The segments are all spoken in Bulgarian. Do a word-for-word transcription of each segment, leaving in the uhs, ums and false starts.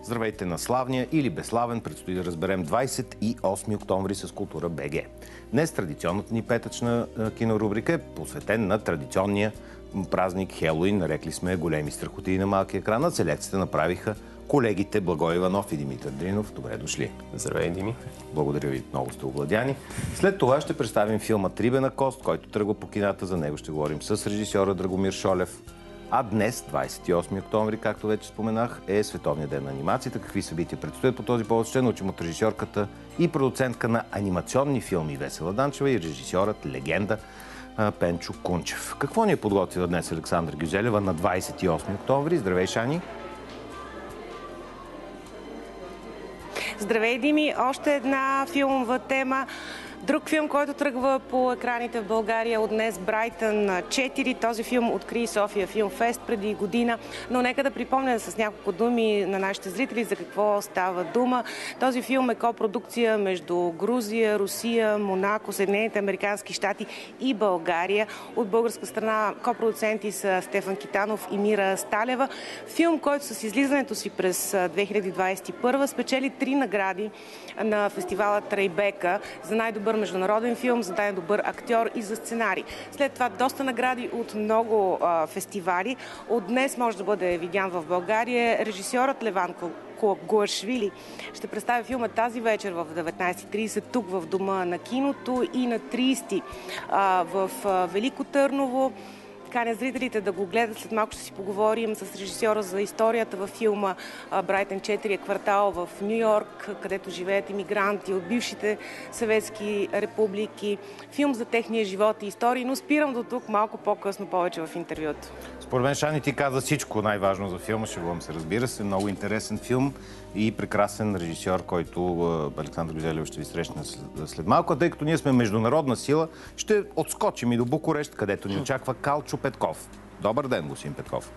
Здравейте на славния или безславен, предстои да разберем двадесет и осми октомври с Култура БГ. Днес традиционната ни петъчна кинорубрика е посветен на традиционния празник Хелоуин. Нарекли сме големи страхотии на малкия екран. На селекцията направиха колегите Благой Иванов и Димитър Дринов. Добре дошли. Здравей, Дими. Благодаря ви, много сте овладяни. След това ще представим филма Рибена кост, който тръгва по кината. За него ще говорим с режисьора Драгомир Шолев. А днес, двадесет и осми октомври, както вече споменах, е Световния ден на анимацията. Какви събития предстоят по този повод? Ще научим от режисьорката и продуцентка на анимационни филми Весела Данчева и режисьорът, легенда Пенчо Кунчев. Какво ни е подготвила днес Александра Гюзелева на двадесет и осми октомври? Здравей, Шани! Здравей, Дими! Още една филмова тема. Друг филм, който тръгва по екраните в България от днес, Брайтън четири. Този филм откри София Филмфест преди година, но нека да припомня с няколко думи на нашите зрители за какво става дума. Този филм е копродукция между Грузия, Русия, Монако, Съединените американски щати и България. От българска страна копродуценти са Стефан Китанов и Мира Сталева. Филм, който с излизането си през две хиляди двадесет и първа спечели три награди на фестивала Трайбека за най-добър международен филм, за най-добър актьор и за сценарий. След това доста награди от много а, фестивали. От днес може да бъде видян в България. Режисьорът Леван Гуашвили ще представи филма тази вечер в деветнадесет и тридесет тук в Дома на киното и на тридесети а, в а, Велико Търново. Каня зрителите да го гледат. След малко ще си поговорим с режисьора за историята във филма Брайтън четири е квартал в Ню Йорк, където живеят имигранти от бившите съветски републики. Филм за техния живот и истории, но спирам до тук малко по-късно повече в интервюто. Според мен, Шани, ти каза всичко най-важно за филма. Шегувам се, разбира се. Много интересен филм и прекрасен режисьор, който Александър Гюзелева ще ви срещне след малко. Тъй като ние сме международна сила, ще отскочим и до Букурещ, където ни очаква Калчо Петков. Добър ден, господин Петков.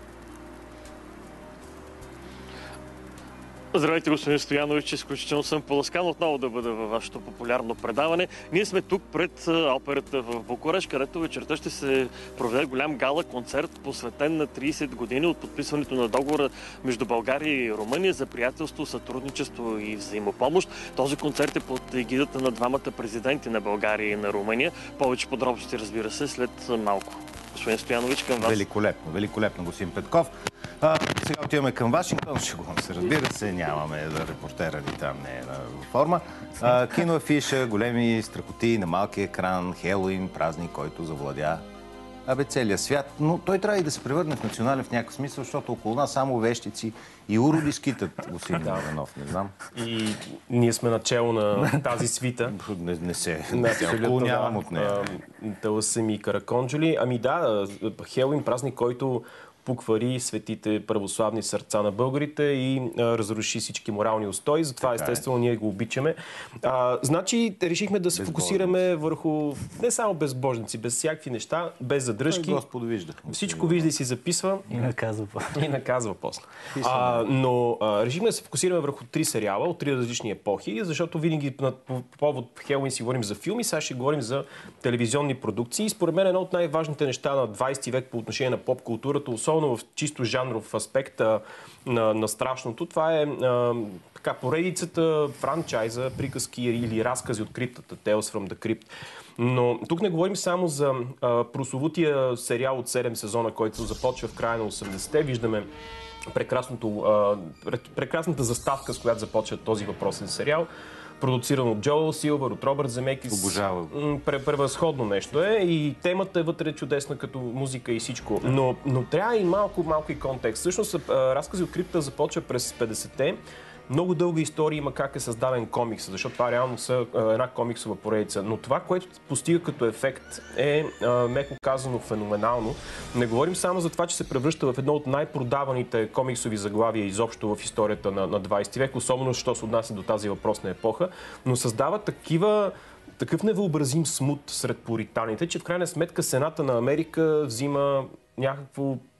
Здравейте, господин Стоянович. Изключително съм поласкан отново да бъда във вашето популярно предаване. Ние сме тук пред операта в Букурещ, където вечерта ще се проведе голям гала концерт, посветен на тридесет години от подписването на договора между България и Румъния за приятелство, сътрудничество и взаимопомощ. Този концерт е под егидата на двамата президенти на България и на Румъния. Повече подробности, разбира се, след малко. Господин Стоянович, към вас. Великолепно, великолепно, господин Петков. А, сега отиваме към Вашингтон. Шегувам се, разбира се, нямаме да репортера ни там не е на форма. А, киноафиша, големи страхотии на малкия екран, Хелоуин, празник, който завладя абе целия свят. Но той трябва и да се превърне в национален в някакъв смисъл, защото около нас само вещици и уроди скитат, господин Иванов, не знам. И ние сме начало на тази свита. Не, не се, не се отклонявам от нея. Тълъсъм и Караконджули. Ами да, Хелоуин, празник, който поквари светите православни сърца на българите и а, разруши всички морални устои. Затова, така естествено, е. Ние го обичаме. А, значи, решихме да се фокусираме върху не само безбожници, без всякакви неща, без задръжки. Господ вижда. Всичко вижда и си записва. И наказва. И наказва после. А, но а, решихме да се фокусираме върху три сериала от три различни епохи, защото винаги по, по повод Хелоуин си говорим за филми, сега ще говорим за телевизионни продукции. Според мен едно от най-важните неща на двадесети век по отношение на поп-културата, особено в чисто жанров аспект а, на, на страшното. Това е а, така, поредицата, франчайза, приказки или разкази от криптата, Tales from the Crypt. Но тук не говорим само за а, прословутия сериал от седем сезона, който започва в края на осемдесетте. Виждаме прекрасното, а, прекрасната заставка, с която започва този въпросен сериал. Продуциран от Джоел Силвър, от Робърт Земекис. Обожавам. Превъзходно нещо е и темата е вътре чудесна като музика и всичко. Но, но трябва и малко, малко и контекст. Всъщност разкази от крипта започва през петдесетте. Много дълга история има как е създаден комикс, защото това реално са една комиксова поредица. Но това, което постига като ефект е, меко казано, феноменално. Не говорим само за това, че се превръща в едно от най-продаваните комиксови заглавия изобщо в историята на, на двадесети век, особено що се отнася до тази въпросна епоха, но създава такива такъв невъобразим смут сред пуританите, че в крайна сметка Сената на Америка взима някакво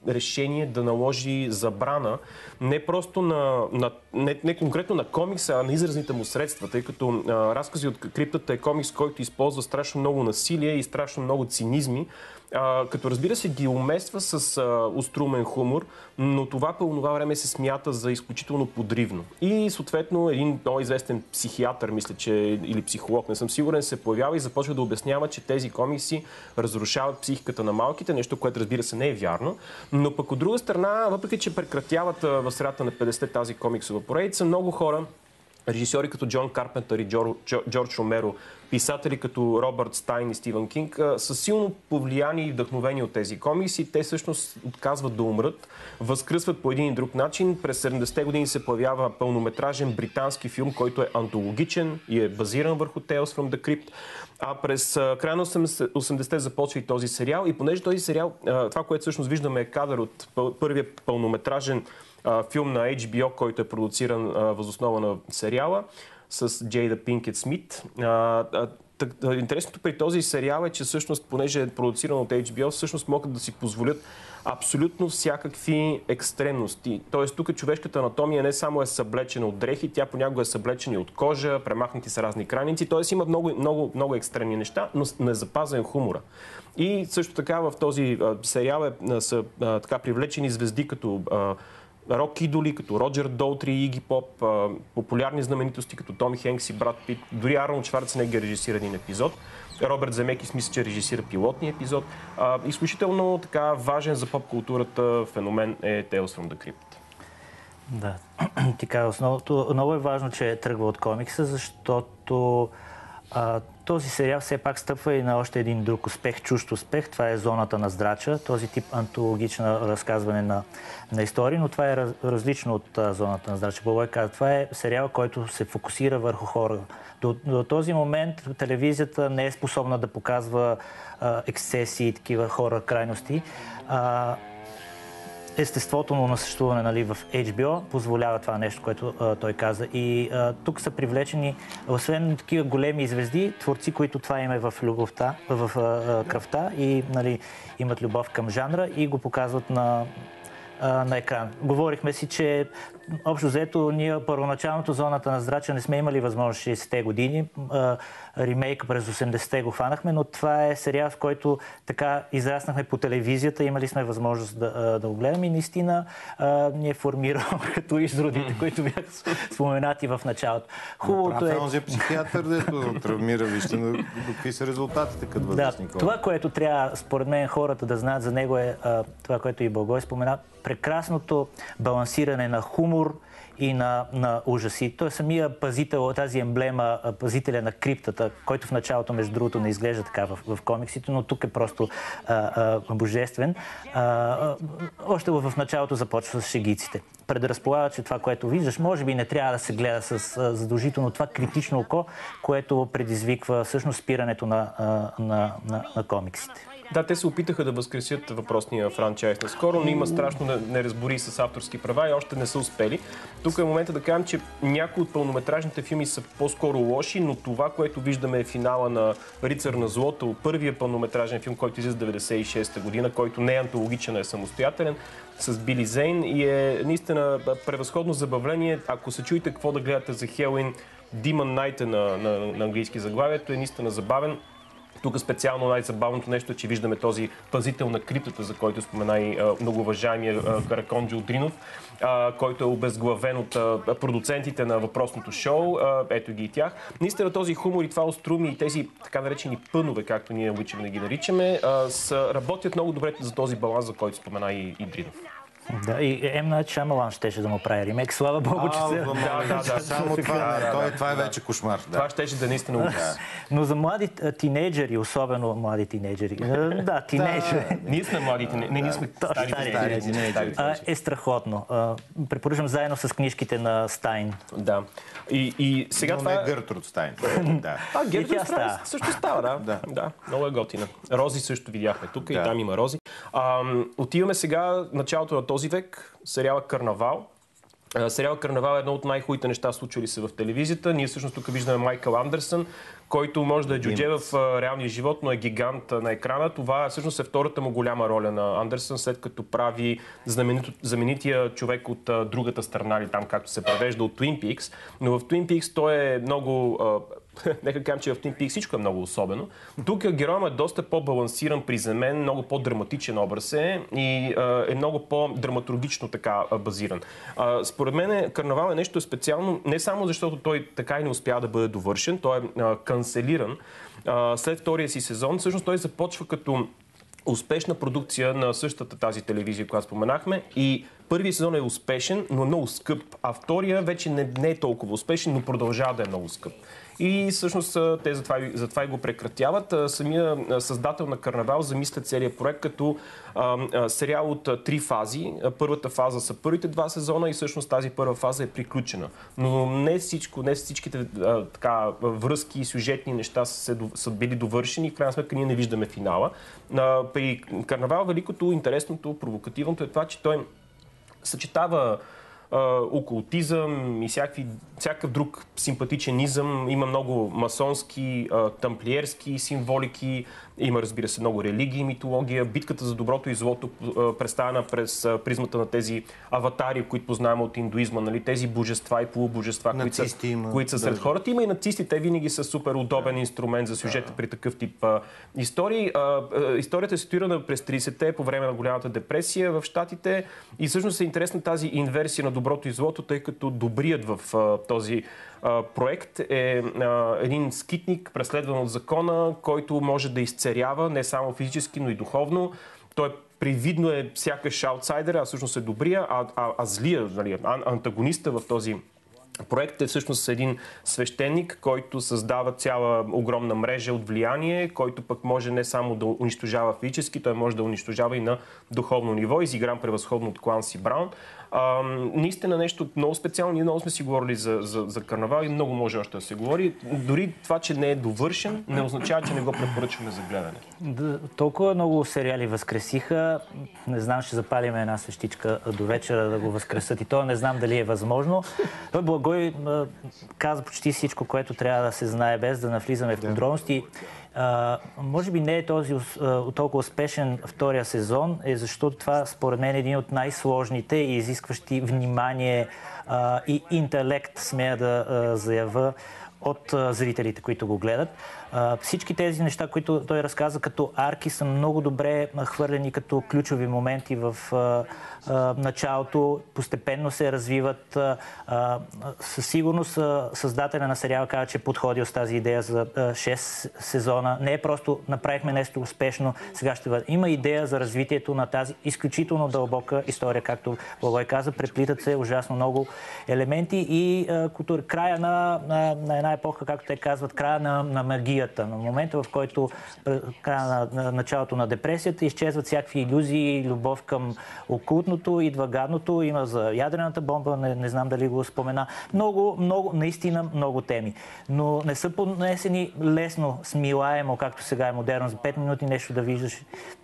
решение да наложи забрана не просто на, на не, не конкретно на комикса, а на изразните му средства, тъй като а, разкази от криптата е комикс, който използва страшно много насилие и страшно много цинизми, а, като разбира се ги умества с а, острумен хумор, но това по това време се смята за изключително подривно. И съответно един много известен психиатър, мисля, че или психолог, не съм сигурен, се появява и започва да обяснява, че тези комикси разрушават психиката на малките, нещо, което разбира се не е вярно. Но пък от друга страна, въпреки че прекратяват в средата на петдесетте тази комиксова поредица, много хора, режисьори като Джон Карпентър и Джор, Джордж Ромеро, писатели като Робърт Стайн и Стивън Кинг са силно повлияни и вдъхновени от тези комикси. Те всъщност отказват да умрат, възкръсват по един и друг начин. През седемдесетте години се появява пълнометражен британски филм, който е антологичен и е базиран върху Tales from the Crypt. А през края на осемдесетте започва и този сериал. И понеже този сериал, това, което всъщност виждаме е кадър от първия пълнометражен филм на Ейч Би О, който е продуциран въз основа на сериала с Джейда Пинкет Смит. Интересното при този сериал е, че всъщност, понеже е продуциран от Ейч Би О, всъщност могат да си позволят абсолютно всякакви екстремности. Тоест, тук човешката анатомия не само е съблечена от дрехи, тя понякога е съблечена и от кожа, премахнати са разни крайници, т.е. има много, много, много екстремни неща, но не е запазен хумора. И също така в този а, сериал е, са а, така привлечени звезди като а, рок идоли, като Роджер Долтри и Иги Поп, а, популярни знаменитости като Томи Хенкс и Брад Пит, дори Арнолд Шварценегер режисира един епизод. Робърт Земекис мисля, че режисира пилотния епизод. А, изключително така важен за поп-културата феномен е Tales from the Crypt. Да, ти каза основното. Много е важно, че тръгва от комикса, защото а, този сериал все пак стъпва и на още един друг успех, чужд успех. Това е Зоната на здрача, този тип антологично разказване на, на истории, но това е раз, различно от а, Зоната на здрача. Благой каза, това е сериал, който се фокусира върху хора. До, до този момент телевизията не е способна да показва а, ексцесии и такива хора крайности. А, естеството му на съществуване, нали, в Ейч Би О позволява това нещо, което а, той каза. И а, тук са привлечени, освен такива големи звезди, творци, които това им е в любовта, в а, кръвта и, нали, имат любов към жанра и го показват на, а, на екран. Говорихме си, че общо взето ние първоначалното Зоната на здрача не сме имали възможност шейсетте години. Ремейка през осемдесетте го хванахме, но това е сериал, в който така израснахме по телевизията, имали сме възможност да, да го гледаме и наистина ни е формирал като изродите, които бяха споменати в началото. Хубавото е... Прав е психиатър, дето травмира, вижте на какви са резултатите като възрастни хора. Това, което трябва, според мен, хората да знаят за него е а, това, което и Благой спомена, прекрасното балансиране на хумор и на, на ужаси. Той е самия пазител, тази емблема, пазителя на криптата, който в началото, между другото, не изглежда така в, в комиксите, но тук е просто а, а, божествен. А, а, още в началото започва с шегиците. Предразполага, че това, което виждаш, може би не трябва да се гледа с а, задължително това критично око, което предизвиква всъщност спирането на, а, на, на, на комиксите. Да, те се опитаха да възкресят въпросния франчайз наскоро, но има страшно неразбори с авторски права и още не са успели. Тук е момента да кажем, че някои от пълнометражните филми са по-скоро лоши, но това, което виждаме е финала на Рицар на злото, първия пълнометражен филм, който излиза деветдесет и шеста година, който не е антологичен, а е самостоятелен, с Били Зейн и е наистина превъзходно забавление. Ако се чуете какво да гледате за Хелуин, Demon Night е на, на, на английски заглавието, е наистина забавен. Тук специално най-забавното нещо е, че виждаме този пазител на криптата, за който спомена и многоуважаемия Караконджи Одринов, а, който е обезглавен от а, продуцентите на въпросното шоу. А, ето ги и тях. Наистина този хумор и това оструми и тези така наречени пънове, както ние обичаме да ги наричаме, а, са, работят много добре за този баланс, за който спомена и, и Дринов. Да, и Ем Найт Шаймалан щеше да му прави ремейк. Слава Богу, че се... Да, да, да. Само това, той, това е вече кошмар. Да. Това щеше да е наистина ужас. Но за млади тинейджери, особено млади тинейджери, да, тинейджери. Ние сме млади тинейджери. Не, ние сме стари тинейджери. Е страхотно. Препоръчвам заедно с книжките на Стайн. Да. И, и сега но това... не Гертруд Стайн. Да. А, Гертруд Стайн също става, да. да. Да. Много е готина. Рози също видяхме тук да. И там има Рози. А, отиваме сега началото на този век, сериала Карнавал. Сериал Карнавал е едно от най-хубавите неща, случвали се в телевизията. Ние всъщност тук виждаме Майкъл Андерсън, който може да е джудже в реалния живот, но е гигант на екрана. Това всъщност е втората му голяма роля на Андерсън, след като прави знаменития човек от другата страна, или там както се превежда, от Twin Peaks. Но в Twin Peaks той е много... Нека кажем, че в Twin Peaks всичко е много особено. Тук героят е доста по-балансиран, приземен, много по-драматичен образ е и а, е много по-драматургично така а, базиран. А, според мен Карнавал е нещо специално, не само защото той така и не успя да бъде довършен, той е а, канцелиран. А, след втория си сезон, всъщност той започва като успешна продукция на същата тази телевизия, която споменахме, и първият сезон е успешен, но много скъп, а втория вече не, не е толкова успешен, но продължава да е много скъп. И всъщност те затова, затова и го прекратяват. Самия създател на Карнавал замисля целият проект като а, а, сериал от а, три фази. Първата фаза са първите два сезона и всъщност тази първа фаза е приключена. Но не всичко, не всичките а, така, връзки и сюжетни неща са, са били довършени и в крайна сметка ние не виждаме финала. А, при Карнавал великото, интересното, провокативното е това, че той съчетава окултизъм и всякакви, всякакъв друг симпатичен-изъм. Има много масонски, тамплиерски символики, има, разбира се, много религии, митология. Битката за доброто и злото, представена през призмата на тези аватари, които познаваме от индуизма, нали? Тези божества и полубожества, които са, има, които са сред да. хората. Има и нацисти, те винаги са супер удобен инструмент за сюжета да. при такъв тип а, истории. А, а, историята е ситуирана през тридесетте по време на голямата депресия в Щатите и всъщност е интересна тази инверсия на доброто и злото, тъй като добрият в а, този а, проект е а, един скитник, преследван от закона, който може да изцерява не само физически, но и духовно. Той привидно е сякаш аутсайдер, а всъщност е добрия, а, а, а злия, нали, антагониста в този проект е всъщност един свещеник, който създава цяла огромна мрежа от влияние, който пък може не само да унищожава физически, той може да унищожава и на духовно ниво, изигран превъзходно от Кланси Браун. А, наистина нещо много специално. Ние много сме си говорили за, за, за Карнавал и много може още да се говори. Дори това, че не е довършен, не означава, че не го препоръчваме за гледане. Да, толкова много сериали възкресиха. Не знам, ще запалим една свещичка до вечера да го възкресат и то не знам дали е възможно. Той Благой каза почти всичко, което трябва да се знае, без да навлизаме в подробности. Uh, може би не е този uh, толкова успешен втория сезон, е защото това според мен е един от най-сложните и изискващи внимание uh, и интелект, смея да uh, заявя, от uh, зрителите, които го гледат. Uh, всички тези неща, които той разказа като арки, са много добре хвърлени като ключови моменти в uh, uh, началото. Постепенно се развиват. Uh, uh, със сигурност uh, създателя на сериала каза, че е подходил с тази идея за uh, шест сезона. Не е просто направихме нещо успешно, сега ще бъде. Има идея за развитието на тази изключително дълбока история, както Благой каза. Преплитат се ужасно много елементи и uh, култура. Края на, на, на една епоха, както те казват, края на, на магията. На момента, в който края на, на началото на депресията изчезват всякакви илюзии, любов към окултното, идва гадното, има за ядрената бомба, не, не знам дали го спомена. Много, много, наистина много теми. Но не са понесени лесно, смилаемо, както сега е модерно, за пет минути нещо да виждаш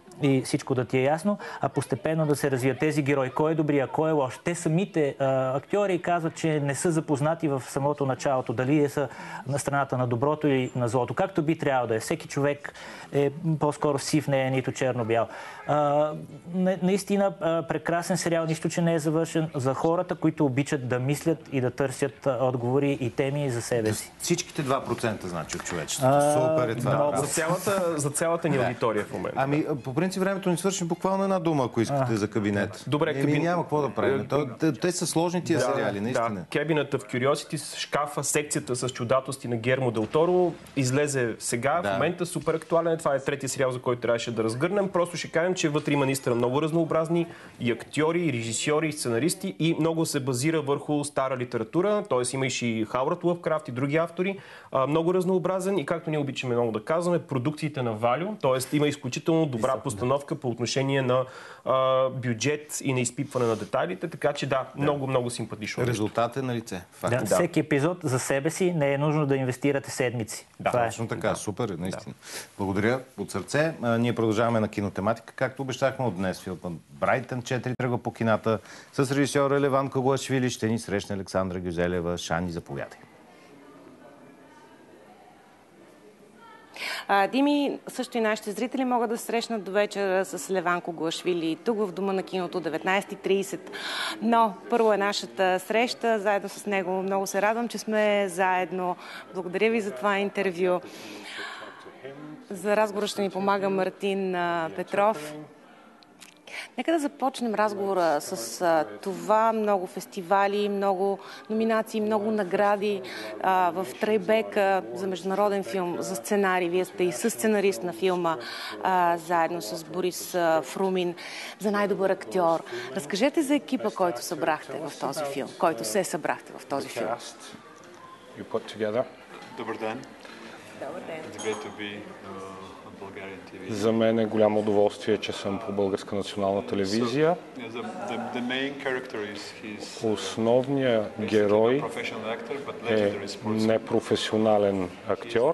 и всичко да ти е ясно, а постепенно да се развият тези герои. Кой е добрия, кой е лош. Те самите а, актьори казват, че не са запознати в самото началото. Дали е са на страната на доброто или на злото. Както би трябвало да е. Всеки човек е по-скоро сив, не е нито черно-бял. А, наистина а, прекрасен сериал, нищо, че не е завършен за хората, които обичат да мислят и да търсят а, отговори и теми за себе си. Всичките два процента, значи, от човечеството. А, Супер е това. Много. За цялата, за цялата ни аудитория в момента. Ами, по принцип, времето ни свърши буквално една дума, ако искате, а, за кабинет. Добре, Еми, кабин... няма какво да правим. Те, те са сложни тия да, сериали, наистина. Да. Cabinet of Curiosities, шкафа, секцията с чудателности на Гермо Дел Торо излезе сега, да. В момента супер актуален. Това е третия сериал, за който трябваше да разгърнем. Просто ще кажем, че вътре има наистина много разнообразни и актьори, и режисьори, и сценаристи и много се базира върху стара литература, т.е. има и Хауърд Лъвкрафт и други автори. Много разнообразен и както ние обичаме много да казваме, продукциите на Валю, т.е. има изключително добра постановка постановка, по отношение на а, бюджет и на изпипване на детайлите, така че да, много, много симпатично. Резултат е на лице. Да, да. Всеки епизод за себе си не е нужно да инвестирате седмици. Да, това точно е. Така, да. Супер, наистина. Да. Благодаря от сърце. А, ние продължаваме на кинотематика, както обещахме от днес. Филмът Брайтън четири тръгва по кината с режисьора Леван Кугуашвили. Ще ни срещне Александра Гюзелева. Шани, заповядай. А, Дими, също и нашите зрители могат да се срещнат до вечера с Леван Кугуашвили тук в Дома на киното деветнайсет и трийсет. Но първо е нашата среща, заедно с него. Много се радвам, че сме заедно. Благодаря ви за това интервю. За разговора ще ни помага Мартин Петров. Нека да започнем разговора с а, това. Много фестивали, много номинации, много награди а, в Трайбека за международен филм, за сценарий. Вие сте и съсценарист на филма, а, заедно с Борис а, Фрумин, за най-добър актьор. Разкажете за екипа, който събрахте в този филм, който се събрахте в този филм. Добър ден. Добър ден. За мен е голямо удоволствие, че съм по Българска национална телевизия. Основният герой е непрофесионален актьор,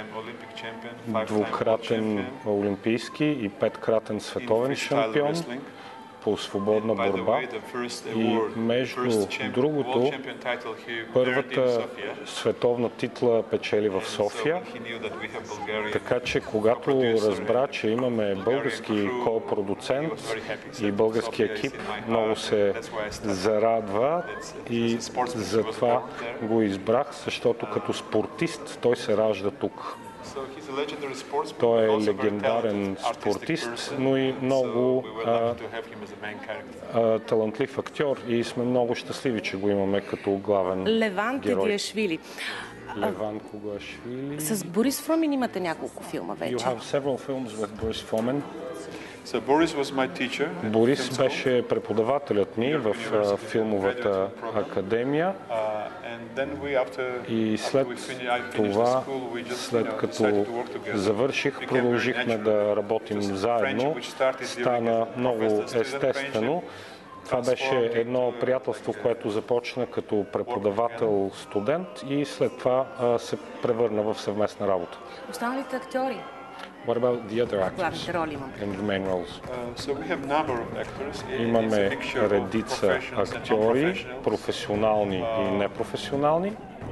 двукратен олимпийски и петкратен световен шампион по свободна борба и между другото първата световна титла печели в София. Така че когато разбра, че имаме български ко-продуцент и български екип, много се зарадва и затова го избрах, защото като спортист той се ражда тук. Той е легендарен спортист, но и много а, а, талантлив актьор и сме много щастливи, че го имаме като главен Леван Кугуашвили. Леван Кугуашвили. С Борис Фрумин имате няколко филма вече. You have several films with Boris Fomin. So Boris was my teacher. Борис беше преподавателят ми в филмовата академия. И след това, след като завърших, продължихме да работим заедно. Стана много естествено. Това беше едно приятелство, което започна като преподавател-студент и след това а, се превърна в съвместна работа. Останалите актьори? What about the other actors in the main roles? Имаме редица актьори, професионални и непрофесионални.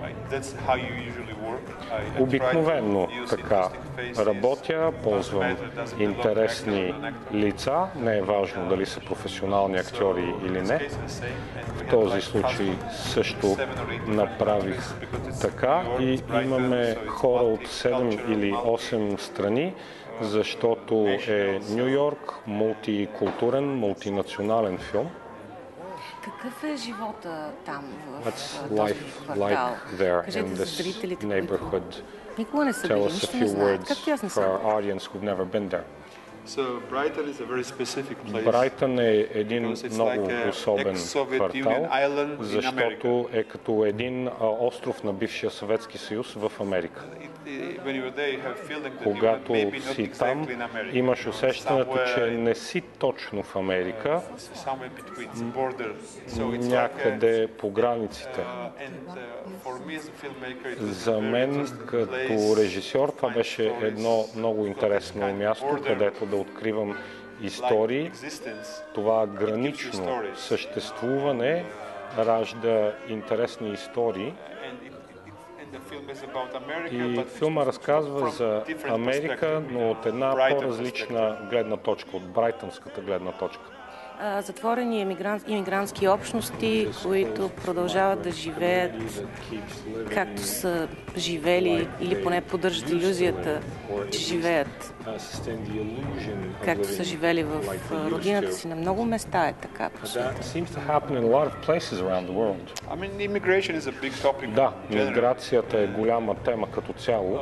Обикновено така работя, ползвам интересни лица, не е важно дали са професионални актьори или не. В този случай също направих така и имаме хора от седем или осем страни, защото е Ню Йорк, мултикултурен, мултинационален филм. Какъв е живота там в What's този life квартал? like there Кажете in за this зрителите, neighborhood? които никога не са били, Tell us a нищо не few знаят. words Както аз не for съм. our audience who've never been there. So Brighton is a very specific place. Брайтън е един много like особен квартал, защото America. е като един а, остров на бившия Съветски съюз в Америка. Когато си там, имаш усещането, че не си точно в Америка, някъде по границите. За мен, като режисьор, това беше едно много интересно място, където да откривам истории. Това гранично съществуване ражда интересни истории. И филма разказва за Америка, но от една по-различна гледна точка, от брайтънската гледна точка. Затворени имигрантски общности, които продължават да живеят както са живели или поне поддържат илюзията, че живеят както са живели в родината си. На много места е така по света. Да, миграцията е голяма тема като цяло.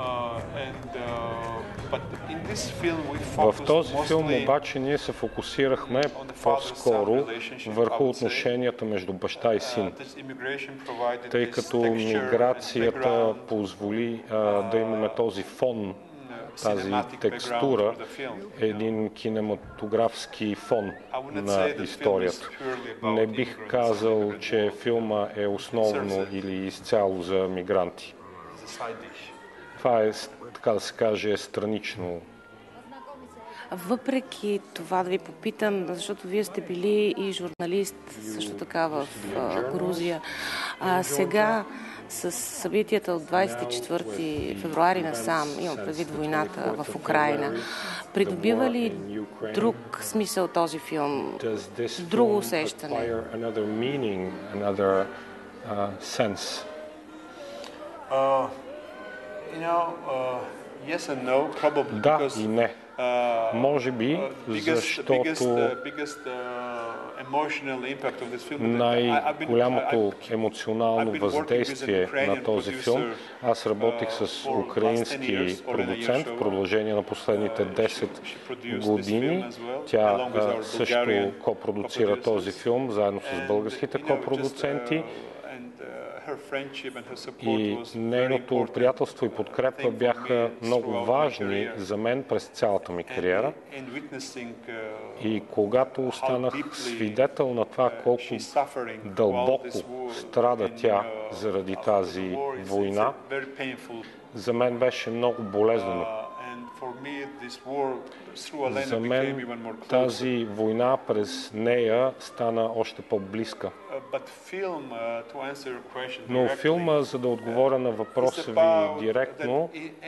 В този филм обаче ние се фокусирахме по-скоро върху отношенията между баща и син, тъй като миграцията позволи а, да имаме този фон тази текстура е един кинематографски фон на историята. Не бих казал, че филма е основно или изцяло за мигранти. Това е, така да се каже, странично. Въпреки това да ви попитам, защото вие сте били и журналист също така в а, Грузия, а сега с събитията от двадесет и четвърти февруари насам, имам предвид войната в Украйна, придобива ли друг смисъл този филм, друго усещане? Да и не. Може би, защото най-голямото емоционално въздействие на този филм, аз работих с украински продуцент в продължение на последните десет години. Тя също копродуцира този филм, заедно с българските копродуценти. И нейното приятелство и подкрепа бяха много важни за мен през цялата ми кариера. И когато останах свидетел на това колко дълбоко страда тя заради тази война, за мен беше много болезнено. За мен тази война през нея стана още по-близка. Но филма, за да отговоря на въпроса ви директно,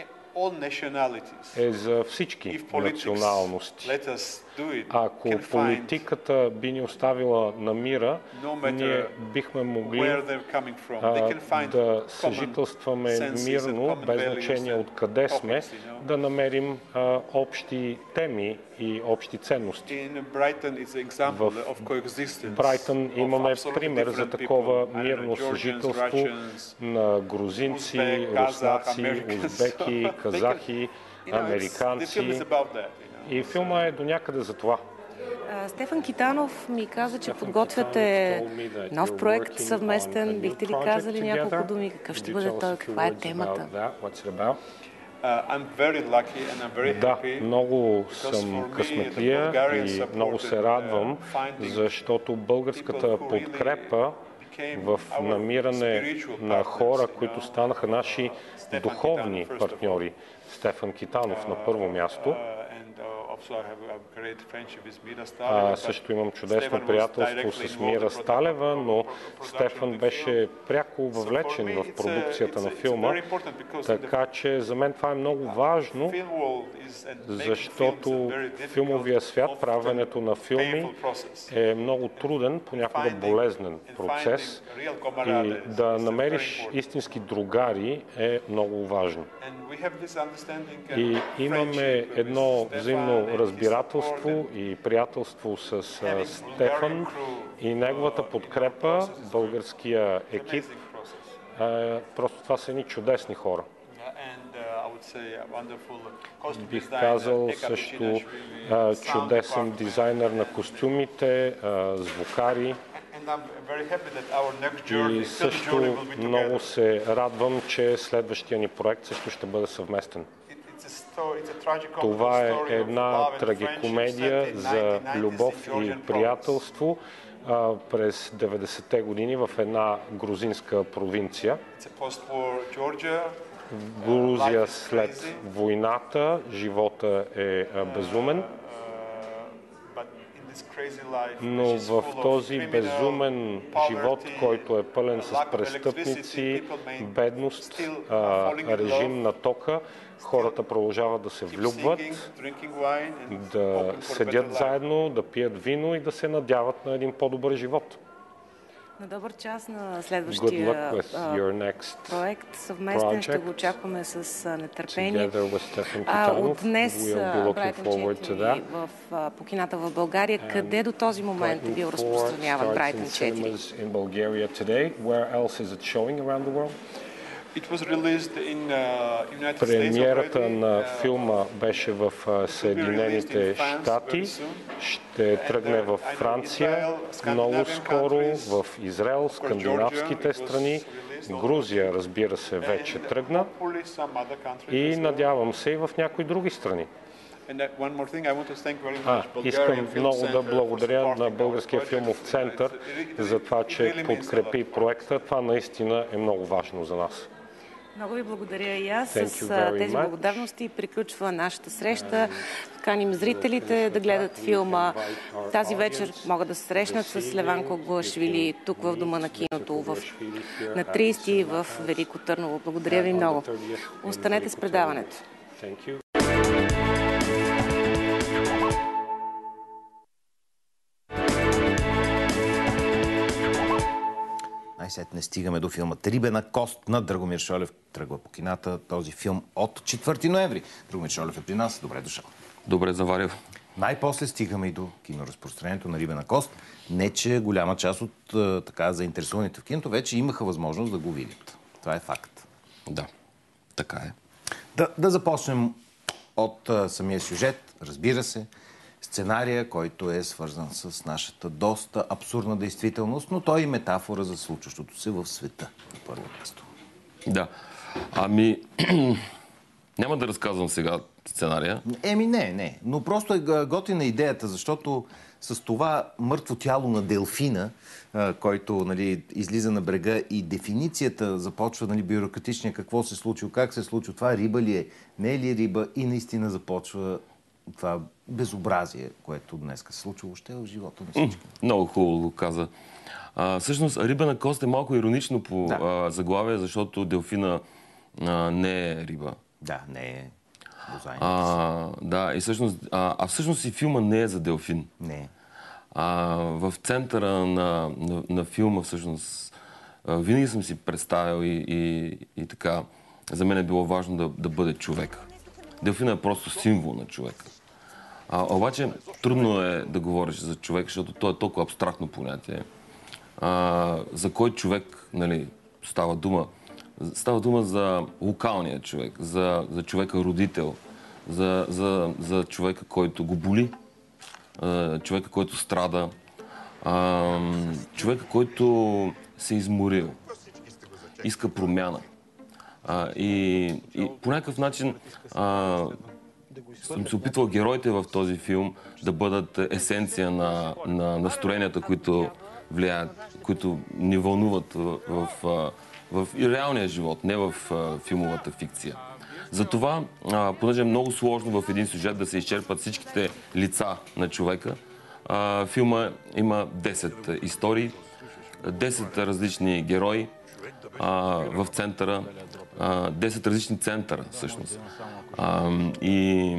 е за всички националности. Ако политиката би ни оставила на мира, ние бихме могли а, да съжителстваме мирно, без значение откъде сме, да намерим а, общи теми и общи ценности. В Брайтън имаме пример за такова мирно съжителство на грузинци, руснаци, узбеки, казахи, американци. И филма е до някъде за това. Стефан Китанов ми каза, че подготвяте нов проект съвместен. Бихте ли казали няколко думи? Какъв ще бъде той? Каква е темата? Да, много съм късметлия и много се радвам, защото българската подкрепа в намиране на хора, които станаха наши духовни партньори. Стефан Китанов на първо място. А, също имам чудесно приятелство с Мира Сталева, но Стефан беше пряко въвлечен в продукцията на филма, така че за мен това е много важно, защото филмовия свят, правенето на филми е много труден, понякога болезнен процес и да намериш истински другари е много важно. И имаме едно взаимно разбирателство и приятелство с Стефан и неговата подкрепа, българския екип. Просто това са едни чудесни хора. Бих казал също чудесен дизайнер на костюмите, звукари. И също много се радвам, че следващия ни проект също ще бъде съвместен. Това е една трагикомедия за любов и приятелство през деветдесетте години в една грузинска провинция. В Грузия след войната живота е безумен, но в този безумен живот, който е пълен с престъпници, бедност, режим на тока, хората продължават да се влюбват, да седят заедно, да пият вино и да се надяват на един по-добър живот. На добър час на следващия проект. Съвместен ще го очакваме с нетърпение. А, от днес Брайтън четири в по кината в България. Къде до този момент е бил разпространяван Брайтън четири? Премиерата на филма беше в Съединените щати, ще тръгне в Франция, много скоро в Израел, скандинавските страни, Грузия, разбира се, вече тръгна и надявам се и в някои други страни. А, искам много да благодаря на Българския филмов център за това, че подкрепи проекта. Това наистина е много важно за нас. Много ви благодаря и аз. С тези благодарности приключва нашата среща. Каним зрителите да гледат филма. Тази вечер могат да се срещнат с Леван Коглашвили тук в Дома на киното в... на тридесети в Велико Търново. Благодаря ви много. Останете с предаването. Най-сетне стигаме до филма Рибена кост на Драгомир Шолев. Тръгва по кината този филм от четвърти ноември. Драгомир Шолев е при нас. Добре дошъл. Добре заварил. Най-после стигаме и до киноразпространението на Рибена кост. Не, че голяма част от така заинтересуваните в киното вече имаха възможност да го видят. Това е факт. Да, така е. Да, да започнем от а, самия сюжет, разбира се. Сценария, който е свързан с нашата доста абсурдна действителност, но той е метафора за случващото се в света. На първо място. Да. Ами, няма да разказвам сега сценария. Еми не, не. Но просто е готина идеята, защото с това мъртво тяло на делфина, който нали, излиза на брега и дефиницията започва нали, бюрократичния какво се случило, как се случило, това риба ли е, не е ли риба и наистина започва това безобразие, което днес се случва въобще в живота на всички. Много хубаво го каза. А, всъщност, Рибена кост е малко иронично по да. а, заглавие, защото делфина а, не е риба. Да, не е. А, да, и всъщност, а, а всъщност и филма не е за делфин. Не. А, в центъра на, на, на филма, всъщност, а, винаги съм си представил и, и, и така, за мен е било важно да, да бъде човек. Делфина е просто символ на човека. А, обаче трудно е да говориш за човек, защото то е толкова абстрактно понятие. А, за кой човек нали, става дума? Става дума за локалния човек, за, за човека родител, за, за, за човека, който го боли, а, човека, който страда, а, човека, който се е изморил, иска промяна. А, и, и по някакъв начин а, съм се опитвал героите в този филм да бъдат есенция на, на настроенията, които влияят, които ни вълнуват в, в, в, в реалния живот, не в а, филмовата фикция. Затова, а, понеже е много сложно в един сюжет да се изчерпат всичките лица на човека, а, филма има десет истории, десет различни герои а, в центъра, а, десет различни центъра всъщност. А, и...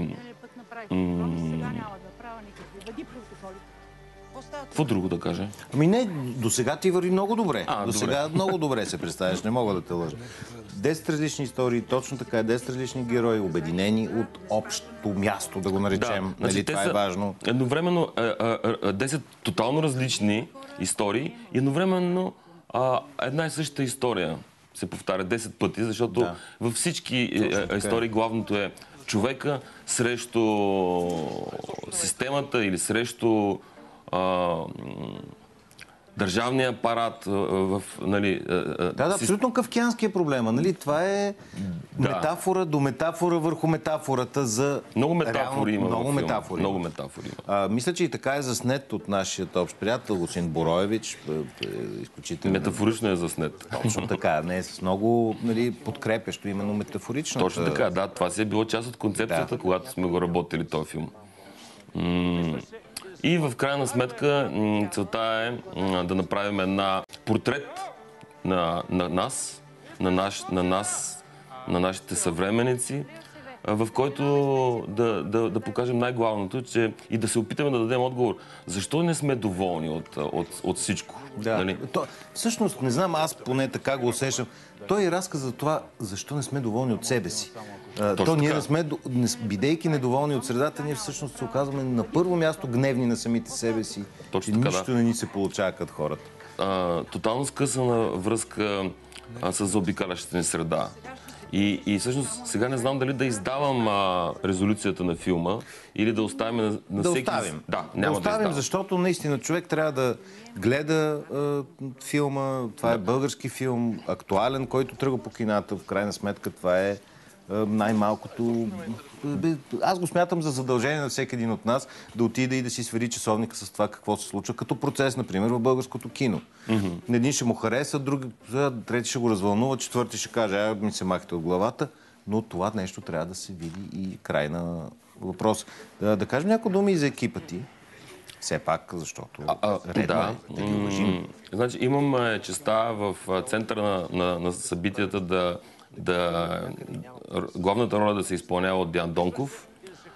Какво друго да кажа? Ами не, до сега ти върви много добре. А, до добре. сега много добре се представяш, не мога да те лъжа. десет различни истории, точно така, десет различни герои, обединени от общо място, да го наречем. Да, нали, това е важно. Едновременно десет тотално различни истории и едновременно а, една и съща история се повтаря десет пъти, защото да. Във всички точно истории главното е човека срещу системата или срещу а, държавния апарат в... Нали, да, да, абсолютно кавкианския проблема. Нали? Това е да. метафора до метафора върху метафората за... Много метафори има. Много метафори. Много метафори има. А, мисля, че и така е заснет от нашия общ приятел, господин Бороевич. Изключително... Метафорично е заснет. Точно така. Не е с много нали, подкрепящо, именно метафорично. Точно така, да. Това си е било част от концепцията, да. Когато сме го работили този филм. М- И в крайна сметка целта е да направим една портрет на, на нас, на, наш, на нас, на нашите съвременници, в който да, да, да покажем най-главното, че и да се опитаме да дадем отговор. Защо не сме доволни от, от, от всичко? Да. Нали? То, всъщност, не знам, аз поне така го усещам. Той и разказа за това, защо не сме доволни от себе си. Точно То ние не сме, бидейки недоволни от средата, ние всъщност се оказваме на първо място гневни на самите себе си. Точно че така, нищо да. не ни се получава като хората. А, тотално скъсана връзка а, с заобикалящата ни среда. И, и всъщност сега не знам дали да издавам а, резолюцията на филма или да оставим на, на да всеки... Оставим. Да, да няма да оставим, издавам. защото наистина човек трябва да гледа а, филма. Това е български филм, актуален, който тръгва по кината. В крайна сметка това е най-малкото... Аз го смятам за задължение на всеки един от нас да отиде и да си свери часовника с това какво се случва като процес, например, в българското кино. Mm-hmm. Един ще му хареса, друг, трети ще го развълнува, четвърти ще каже, а ми се махте от главата, но това нещо трябва да се види и край на въпрос. Да, да кажем някои думи и за екипа ти. Все пак, защото а, а, редно да. е да ги уважим. Значи, имам честа в центъра на, на, на събитията да да главната роля да се изпълнява от Диан Донков,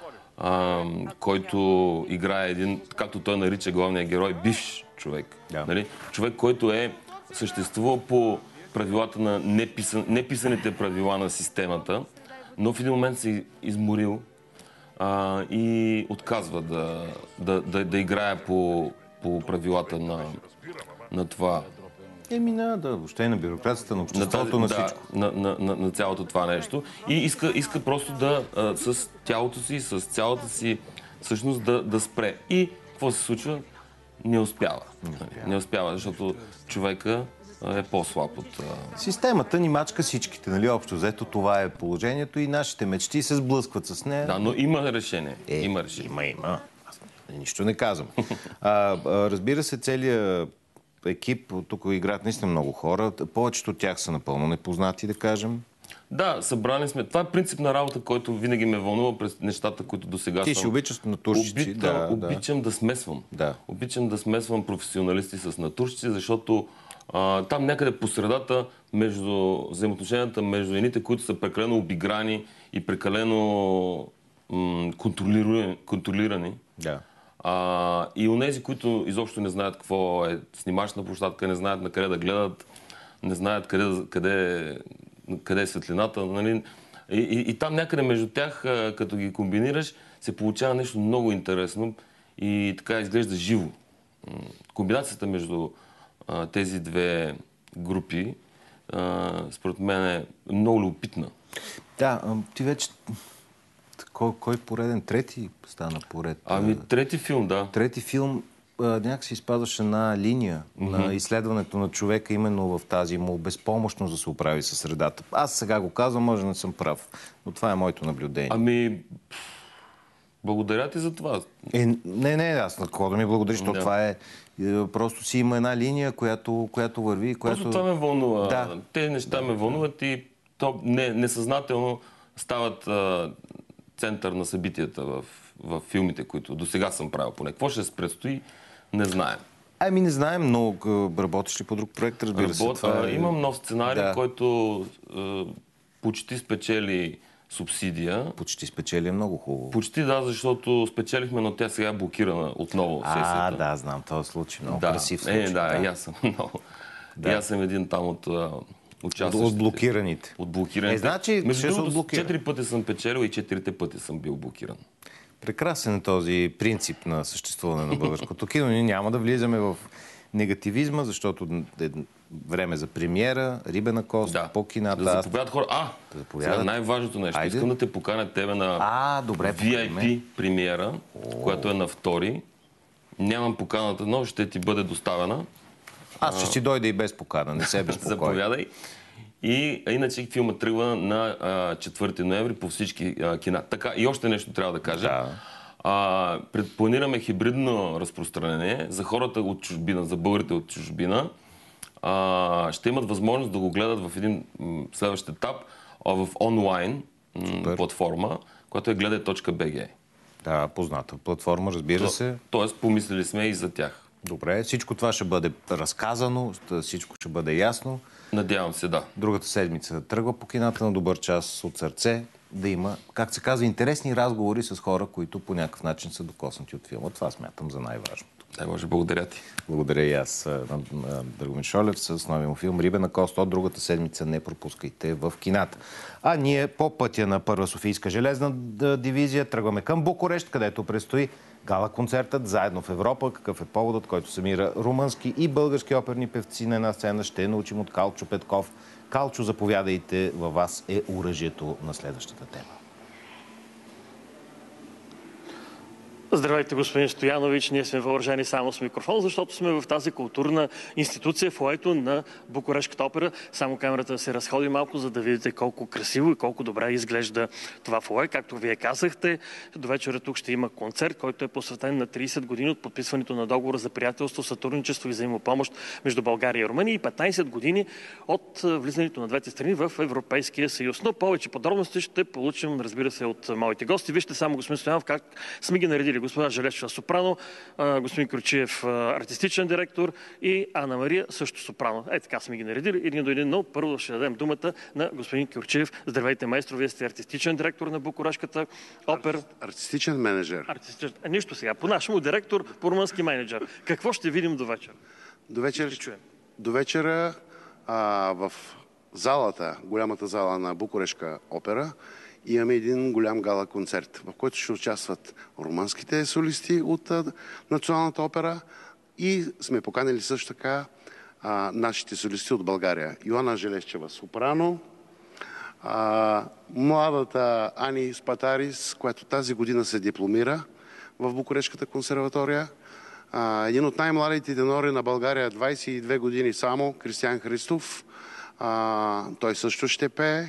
а, който играе един, както той нарича главния герой, бивш човек. Да. Нали? Човек, който е съществувал по правилата на неписан, неписаните правила на системата, но в един момент се изморил а, и отказва да, да, да, да играе по, по правилата на, на това. Еми на, да, въобще на бюрокрацията, на обществото, на, на всичко. Да, на, на, на, на цялото това нещо. И иска, иска просто да, а, с тялото си, с цялата си всъщност да, да спре. И какво се случва? Не успява. Не успява, не успява защото човека е по-слаб от... А... Системата ни мачка всичките, нали? Общо взето това е положението и нашите мечти се сблъскват с нея. Да, но има решение. Е, има решение. Има, има. Аз нищо не казвам. а, а, разбира се, целият екип, тук играят наистина много хора. Повечето от тях са напълно непознати, да кажем. Да, събрани сме. Това е принцип на работа, който винаги ме вълнува през нещата, които до сега съм... Ти ще обичаш натурщици. Обичам, да, обичам да, да смесвам. Да. Обичам да смесвам професионалисти с натурщици, защото а, там някъде по средата между взаимоотношенията между едните, които са прекалено обиграни и прекалено м- контролирани, контролирани да. а, и онези, които изобщо не знаят какво е снимачна площадка, не знаят на къде да гледат, не знаят къде, къде, къде е светлината. Нали? И, и, и там някъде между тях, като ги комбинираш, се получава нещо много интересно и така изглежда живо. Комбинацията между а, тези две групи, а, според мен е много любопитна. Да, ти вече... Кой, кой пореден? Трети стана поред? Ами трети филм, да. Трети филм някакси изпазваш една линия mm-hmm. на изследването на човека именно в тази му безпомощност да се оправи със средата. Аз сега го казвам, може да не съм прав, но това е моето наблюдение. Ами... Благодаря ти за това. Е, не, не, аз на какво да ми благодариш, защото да. Това е... Просто си има една линия, която, която върви. Която... Просто това ме вълнува. Да. Те неща ме вълнуват и то не, несъзнателно стават а, център на събитията в, в филмите, които до сега съм правил поне. Какво ще се предстои, не знаем. Ами не знаем, но работиш ли по друг проект, разбира Работ... се. Това е... Имам нов сценарий, да. който а, почти спечели субсидия. Почти спечели е много хубаво. Почти да, защото спечелихме, но тя сега е блокирана отново сесията. А, да, знам, този случай. Много да. красив случай. Е, да, да, и аз съм много. Да. И аз съм един там от участващите. От блокираните. От блокираните. Е, значи, между другото, блокиран. четири пъти съм печелил и четирите пъти съм бил блокиран. Прекрасен е този принцип на съществуване на българското кино. Ние няма да влизаме в негативизма, защото е време за премиера, рибена кост, да. по кината. Да заповядат хора. А, да сега най-важното нещо. Айде. Искам да те поканя тебе на а, добре, Ви Ай Пи премиера, О. която е на втори. Нямам поканата, но ще ти бъде доставена. Аз ще си дойда и без покана, не се безпокой. Заповядай. И а иначе филмът тръгва на а, четвърти ноември по всички а, кина. Така, и още нещо трябва да кажа. Да. А, предпланираме хибридно разпространение за хората от чужбина, за българите от чужбина. А, ще имат възможност да го гледат в един м, следващ етап а, в онлайн м, платформа, която е гледай точка би джи. Да, позната платформа, разбира То, се. Тоест, помислили сме и за тях. Добре, всичко това ще бъде разказано, всичко ще бъде ясно. Надявам се, да. Другата седмица тръгва по кината на Добър час от сърце. Да има, как се казва, интересни разговори с хора, които по някакъв начин са докоснати от филма. Това смятам за най-важното. Дай Боже, благодаря ти. Благодаря и аз на, на Драгомир Шолев с новия му филм Рибена кост. От другата седмица не пропускайте в кината. А ние по пътя на Първа Софийска железна дивизия тръгваме към Букурещ, където предстои Гала-концертът "Заедно в Европа", какъв е поводът, който събира румънски и български оперни певци на една сцена, ще научим от Калчо Петков. Калчо, заповядайте, във вас е оръжието на следващата тема. Здравейте, господин Стоянович. Ние сме въоръжени само с микрофон, защото сме в тази културна институция, фоайето на Букурешката опера. Само камерата се разходи малко, за да видите колко красиво и колко добре изглежда това фоае. Както вие казахте, до вечера тук ще има концерт, който е посветен на трийсет години от подписването на договора за приятелство, сътрудничество и взаимопомощ между България и Румъния и петнайсет години от влизането на двете страни в Европейския съюз. Но повече подробности ще получим, разбира се, от моите гости. Вижте само, господин Стоянов, как сме ги наредили. Господа Желешева сопрано, господин Кюрчиев артистичен директор и Ана Мария също сопрано. Е, така сме ги наредили един до един, но първо ще дадем думата на господин Кюрчиев. Здравейте, майстро, вие сте артистичен директор на Букурешката опера. Артистичен менеджер. Артистичен... Нищо сега, по-нашему директор, по-румънски менеджер. Какво ще видим до вечера? До вечера, до вечера а, в залата, голямата зала на Букурешка опера, имаме един голям гала концерт, в който ще участват румънските солисти от а, Националната опера и сме поканили също така а, нашите солисти от България. Йоана Желещева сопрано, а, младата Ани Спатарис, която тази година се дипломира в Букурешката консерватория. А, един от най-младите тенори на България, двайсет и две години само, Кристиян Христов. А, той също ще пее.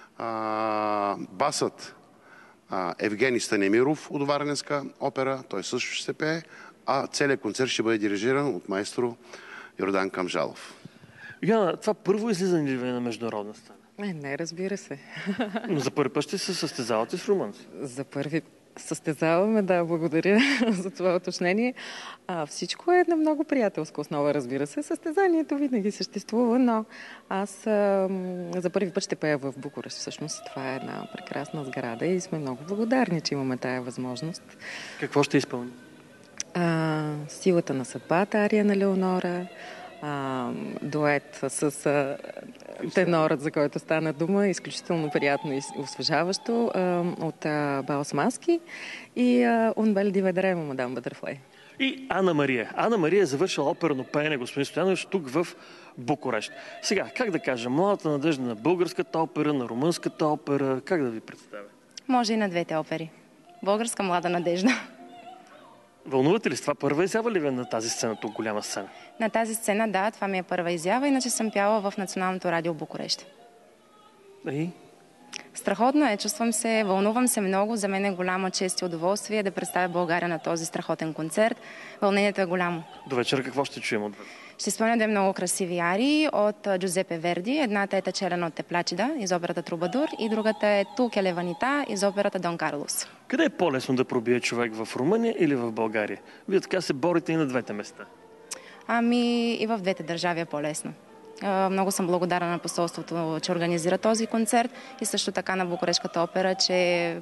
А, басът а, Евгений Станемиров от Варненска опера, той също ще пее, а целият концерт ще бъде дирижиран от майстро Йордан Камжалов. Йоана, това първо излизане ли на международна сцена? Не, не, разбира се. Но за първи път ще се състезавате с румънци? За първи състезаваме, да, благодаря за това уточнение. А, всичко е на много приятелска основа, разбира се. Състезанието винаги съществува, но аз а, за първи път ще пея в Букурещ. Всъщност това е една прекрасна сграда и сме много благодарни, че имаме тая възможност. Какво ще изпълни? А, Силата на съдбата, ария на Леонора, а, дует с а, тенорът, за който стана дума, изключително приятно и освежаващо, а, от а, Баус Маски и Un bel divedremo, мадам Бътърфлей. И Ана Мария. Ана Мария е завършила оперно пеене, господин Стоянович, тук в Букурещ. Сега, как да кажа, младата надежда на българската опера, на румънската опера, как да ви представя? Може и на двете опери. Българска млада надежда. Вълнувате ли с това? Първа изява ли ви на тази сцена, тук голяма сцена? На тази сцена, да, това ми е първа изява, иначе съм пяла в Националното радио Букурещ. И? Страхотно е, чувствам се, вълнувам се много. За мен е голяма чест и удоволствие да представя България на този страхотен концерт. Вълнението е голямо. До вечера какво ще чуем от вас? Ще изпълня две много красиви арии от Джузепе Верди. Едната е Тачелена от Теплачида из операта Трубадур и другата е Ту Келеванита из операта Дон Карлос. Къде е по-лесно да пробие човек, в Румъния или в България? Вие така се борите и на двете места. Ами и в двете държави е по-лесно. Много съм благодарна на посолството, че организира този концерт и също така на Букурешката опера, че е,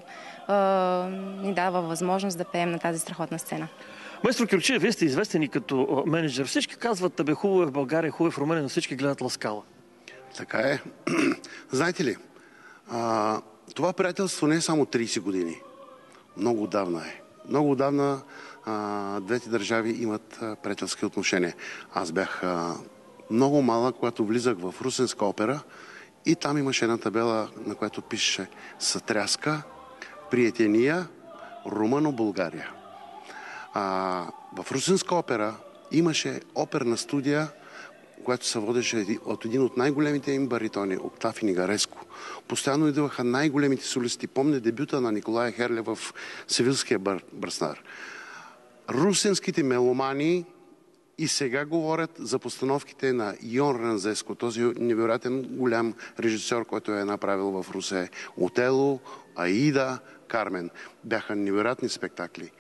ни дава възможност да пеем на тази страхотна сцена. Майстро Кюрчиев, вие сте известен и като менеджер. Всички казват, бе, хубаво е в България, хубаво е в Румъния, но всички гледат Ласкала. Така е. Знаете ли, а, това приятелство не е само трийсет години. Много отдавна е. Много отдавна а, двете държави имат а, приятелски отношения. Аз бях а, много малък, когато влизах в Русенска опера и там имаше една табела, на която пише Сътряска, Приятения, Румъно-България. А, в Русенска опера имаше оперна студия, която се водеше от един от най-големите им баритони, Октав Нигареско. Постоянно идваха най-големите солисти. Помня дебюта на Николая Херле в Севилския бър, Бръснар. Русенските меломани и сега говорят за постановките на Йон Ранзеско, този невероятен голям режисьор, който е направил в Русе Отело, Аида, Кармен. Бяха невероятни спектакли.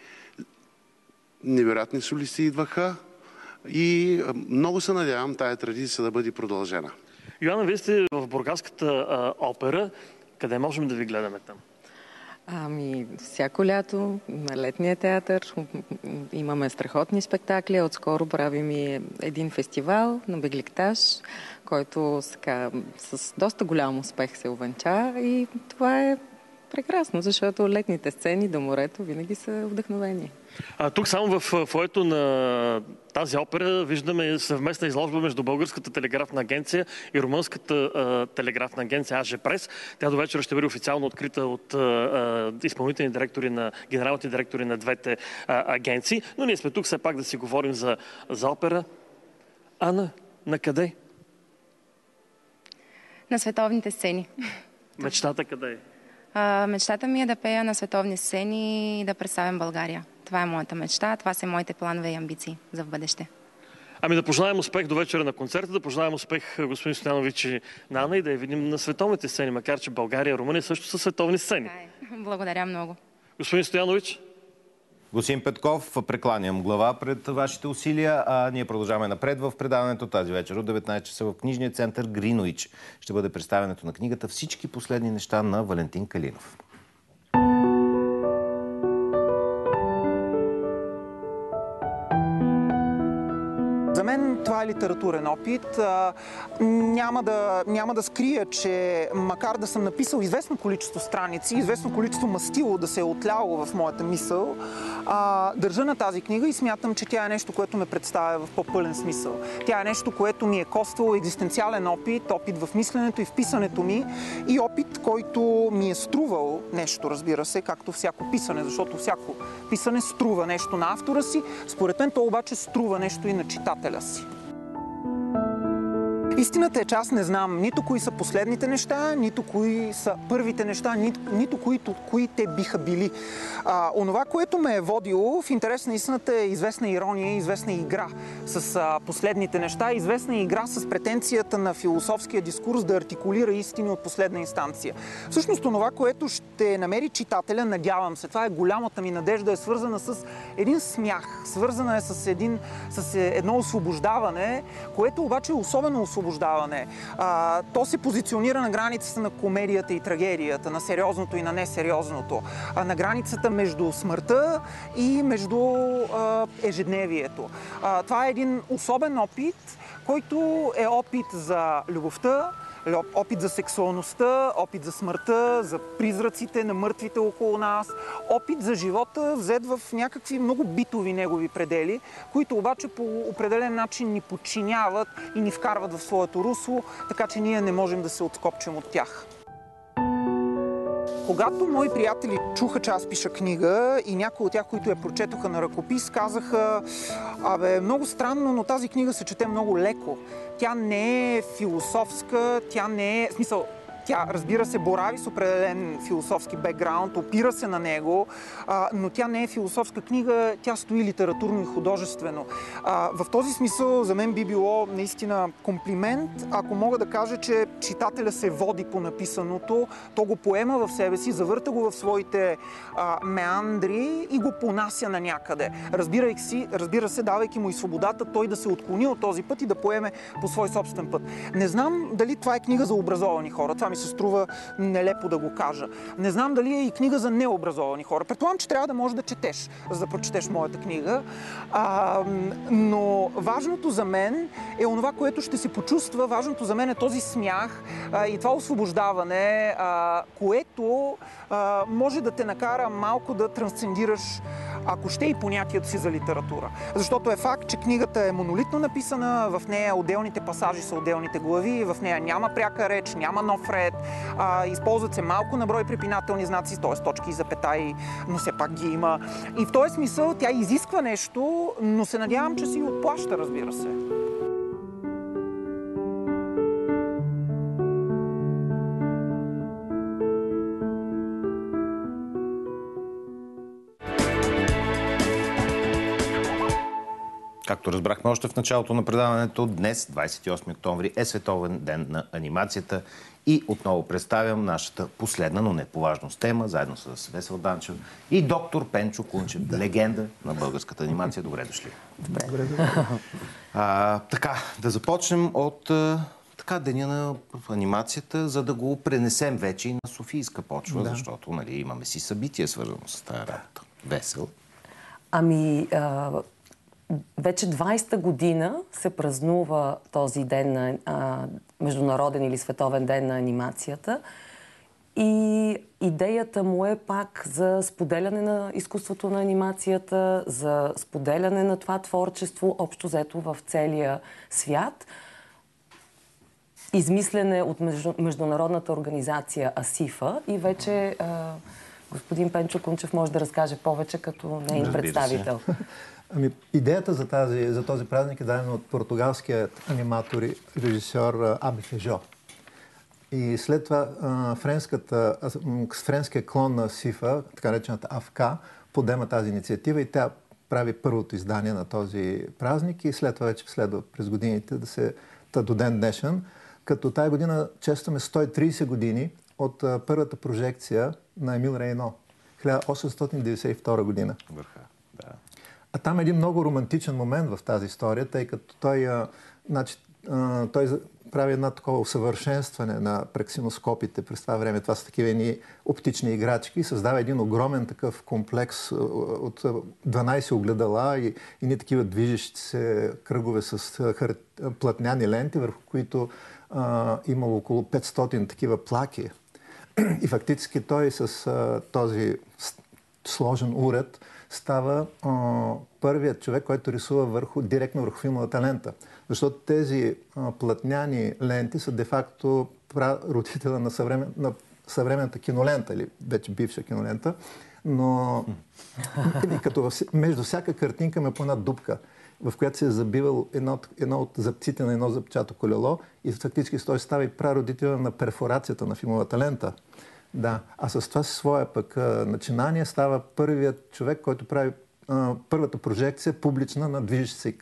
Невероятни солисти идваха и много се надявам тая традиция да бъде продължена. Йоана, вие сте в Бургаската а, опера. Къде можем да ви гледаме там? Ами, всяко лято на летния театър имаме страхотни спектакли. Отскоро правим и един фестивал на Бегликтаж, който сега, с доста голям успех се увенча и това е прекрасно, защото летните сцени до морето винаги са вдъхновени. А, тук само в фоето на тази опера виждаме съвместна изложба между Българската телеграфна агенция и Румънската а, телеграфна агенция АЖ Прес. Тя до вечера ще бъде официално открита от а, изпълнителни директори на генералните директори на двете а, агенции. Но ние сме тук все пак да си говорим за, за опера. Ана, на къде? На световните сцени. Мечтата къде е? А, мечтата ми е да пея на световни сцени и да представям България. Това е моята мечта, това са моите планове и амбиции за в бъдеще. Ами да пожелаем успех до вечера на концерта, да пожелаем успех господин Стоянович и на Ана и да я видим на световните сцени, макар че България и Румъния също са световни сцени. Благодаря много. Господин Стоянович? Господин Петков, прекланям глава пред вашите усилия, а ние продължаваме напред в предаването тази вечер от деветнайсет часа в книжния център Гринуич. Ще бъде представянето на книгата "Всички последни неща" на Валентин Калинов. За мен това е литературен опит. Няма да, няма да скрия, че макар да съм написал известно количество страници, известно количество мастило да се е отляло в моята мисъл, държа на тази книга и смятам, че тя е нещо, което ме представя в по-пълен смисъл. Тя е нещо, което ми е коствало екзистенциален опит, опит в мисленето и в писането ми и опит, който ми е струвал нещо, разбира се, както всяко писане, защото всяко писане струва нещо на автора си, според мен то обаче струва нещо и на читателя си. Истината е, че аз не знам нито кои са последните неща, нито кои са първите неща, нито, нито кои, кои те биха били. А, онова, което ме е водило, в интерес на истината, е известна ирония, известна игра с а, последните неща, известна игра с претенцията на философския дискурс да артикулира истини от последна инстанция. Всъщност, онова, което ще намери читателя, надявам се, това е голямата ми надежда, е свързана с един смях, свързана е с, един, с едно освобождаване, което обаче е особено освобождаване. А, то се позиционира на границата на комедията и трагедията, на сериозното и на несериозното, а, на границата между смъртта и между а, ежедневието. А, това е един особен опит, който е опит за любовта, опит за сексуалността, опит за смъртта, за призраците на мъртвите около нас, опит за живота, взет в някакви много битови негови предели, които обаче по определен начин ни подчиняват и ни вкарват в своето русло, така че ние не можем да се откопчим от тях. Когато мои приятели чуха, че аз пиша книга и някои от тях, които я прочетоха на ръкопис, казаха: абе, много странно, но тази книга се чете много леко. Тя не е философска, тя не е... В смисъл, тя, разбира се, борави с определен философски бекграунд, опира се на него, а, но тя не е философска книга, тя стои литературно и художествено. А, в този смисъл за мен би било наистина комплимент, ако мога да кажа, че читателя се води по написаното, то го поема в себе си, завърта го в своите а, меандри и го понася на някъде. Разбирайки си, разбира се, давайки му и свободата, той да се отклони от този път и да поеме по свой собствен път. Не знам дали това е книга за образовани хора. Това ми се струва нелепо да го кажа. Не знам дали е и книга за необразовани хора. Предполагам, че трябва да можеш да четеш, за да прочетеш моята книга. А, но важното за мен е онова, което ще се почувства. Важното за мен е този смях а, и това освобождаване, а, което а, може да те накара малко да трансцендираш, ако ще, и понятието си за литература. Защото е факт, че книгата е монолитно написана, в нея отделните пасажи са отделните глави, в нея няма пряка реч, няма нов ред, а, използват се малко на брой препинателни знаци, т.е. точки и запетаи, но все пак ги има. И в този смисъл тя изисква нещо, но се надявам, че си отплаща, разбира се. Както разбрахме още в началото на предаването, днес, двадесет и осми октомври, е Световен ден на анимацията и отново представям нашата последна, но не по важност тема, заедно с Весел Данчев и доктор Пенчо Кунчев, да. Легенда на българската анимация. Добре дошли. Добре. А, така, да започнем от а, така, деня на анимацията, за да го пренесем вече и на Софийска почва, да. Защото нали, имаме си събитие, свързано с тази работа. Весел. Ами... А... Вече двадесета година се празнува този ден на а, Международен или Световен ден на анимацията. И идеята му е пак за споделяне на изкуството на анимацията, за споделяне на това творчество, общо взето в целия свят. Измислене от международната организация АСИФА и вече а, господин Пенчо Кунчев може да разкаже повече като неин представител. Ами, идеята за, тази, за този празник е дадена от португалският аниматор и режисьор Аби Фежо. И след това а, френската, а, френския клон на СИФА, така речената АФК, подема тази инициатива и тя прави първото издание на този празник и след това вече следва през годините да се та до ден днешен. Като тая година честваме сто и трийсет години от а, първата прожекция на Емил Рейно, хиляда осемстотин деветдесет и втора година. Върха, да. А там е един много романтичен момент в тази история, тъй като той, а, значи, а, той прави една такова усъвършенстване на прексиноскопите през това време. Това са такива едни оптични играчки и създава един огромен такъв комплекс от дванайсет огледала и едни такива движещи се кръгове с хар... платняни ленти, върху които а, имало около петстотин такива плаки. И фактически той с а, този сложен уред става а, първият човек, който рисува върху, директно върху филмовата лента. Защото тези а, платняни ленти са де-факто родителя на, съвремен, на съвременната кинолента, или вече бивша кинолента, но като между всяка картинка има по една дупка, в която се е забивал едно, едно от зъбците на едно зъбчато колело и фактически той става и прародителя на перфорацията на филмовата лента. Да, а с това своя пък а, начинание става първият човек, който прави а, първата прожекция публична на движещи се